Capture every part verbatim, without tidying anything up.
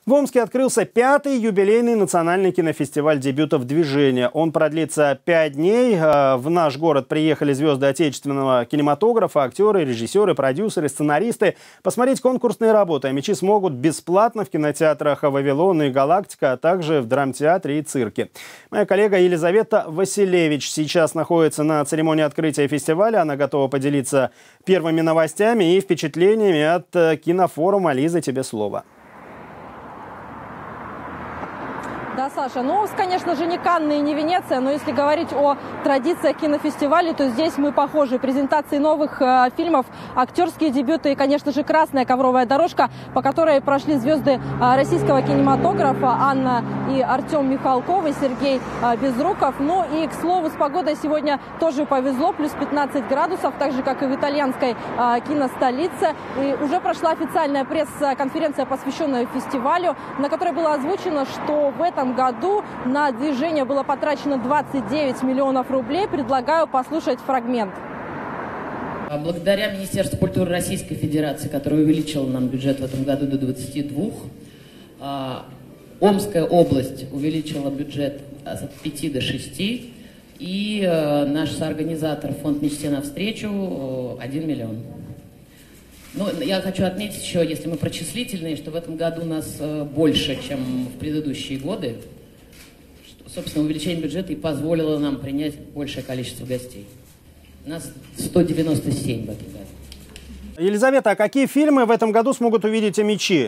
В Омске открылся пятый юбилейный национальный кинофестиваль дебютов движения. Он продлится пять дней. В наш город приехали звезды отечественного кинематографа, актеры, режиссеры, продюсеры, сценаристы. Посмотреть конкурсные работы «Мечи» смогут бесплатно в кинотеатрах «Вавилон» и «Галактика», а также в драмтеатре и цирке. Моя коллега Елизавета Василевич сейчас находится на церемонии открытия фестиваля. Она готова поделиться первыми новостями и впечатлениями от кинофорума. Лиза, тебе слово. Да, Саша, ну, конечно же, не Канны и не Венеция, но если говорить о традициях кинофестиваля, то здесь мы похожи. Презентации новых э, фильмов, актерские дебюты и, конечно же, красная ковровая дорожка, по которой прошли звезды э, российского кинематографа Анна и Артем Михалковы, Сергей э, Безруков. Ну и, к слову, с погодой сегодня тоже повезло, плюс пятнадцать градусов, так же, как и в итальянской э, киностолице. И уже прошла официальная пресс-конференция, посвященная фестивалю, на которой было озвучено, что в этом году на движение было потрачено двадцать девять миллионов рублей. Предлагаю послушать фрагмент. Благодаря Министерству культуры Российской Федерации, которое увеличило нам бюджет в этом году до двадцати двух, Омская область увеличила бюджет от пяти до шести, и наш соорганизатор фонд «Мечте навстречу» один миллион. Ну, я хочу отметить еще, если мы прочислительные, что в этом году нас э, больше, чем в предыдущие годы. Что, собственно, увеличение бюджета и позволило нам принять большее количество гостей. Нас сто девяносто семь в этом году. Елизавета, а какие фильмы в этом году смогут увидеть «Мечи»?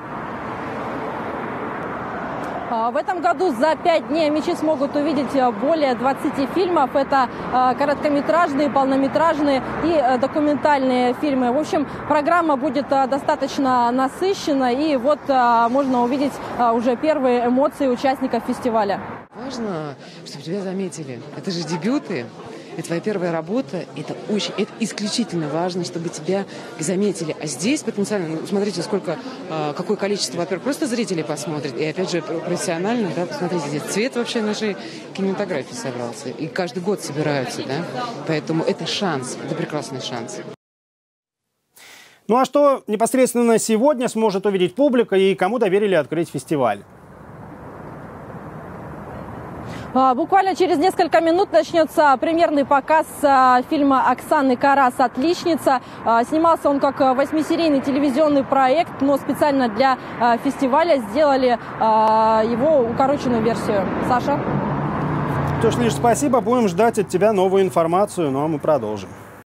В этом году за пять дней «Мечи» смогут увидеть более двадцати фильмов. Это короткометражные, полнометражные и документальные фильмы. В общем, программа будет достаточно насыщена. И вот можно увидеть уже первые эмоции участников фестиваля. Важно, чтобы тебя заметили. Это же дебюты. Это твоя первая работа, это очень, это исключительно важно, чтобы тебя заметили. А здесь потенциально, ну, смотрите, сколько, э, какое количество, во-первых, просто зрителей посмотрит, и опять же профессионально, да, посмотрите, здесь цвет вообще нашей кинематографии собрался, и каждый год собираются, да, поэтому это шанс, это прекрасный шанс. Ну а что непосредственно сегодня сможет увидеть публика и кому доверили открыть фестиваль? Буквально через несколько минут начнется премьерный показ фильма Оксаны Карас «Отличница». Снимался он как восьмисерийный телевизионный проект, но специально для фестиваля сделали его укороченную версию. Саша? Что ж, Лиш, спасибо. Будем ждать от тебя новую информацию, ну а мы продолжим.